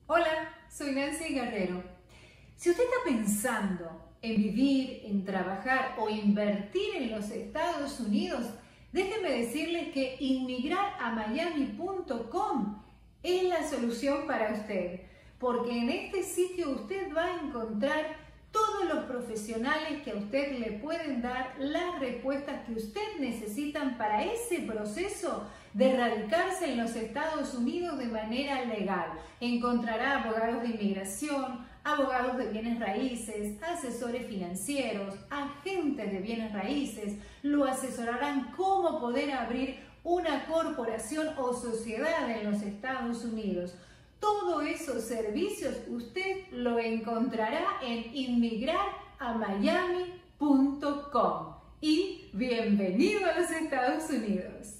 Hola, soy Nancy Guerrero. Si usted está pensando en vivir, en trabajar o invertir en los Estados Unidos, déjeme decirles que inmigraramiami.com es la solución para usted, porque en este sitio usted va a encontrar todos los profesionales que a usted le pueden dar las respuestas que usted necesita para ese proceso de radicarse en los Estados Unidos de manera legal. Encontrará abogados de inmigración, abogados de bienes raíces, asesores financieros, agentes de bienes raíces, lo asesorarán cómo poder abrir una corporación o sociedad en los Estados Unidos. Todos esos servicios usted lo encontrará en inmigraramiami.com. Y bienvenido a los Estados Unidos.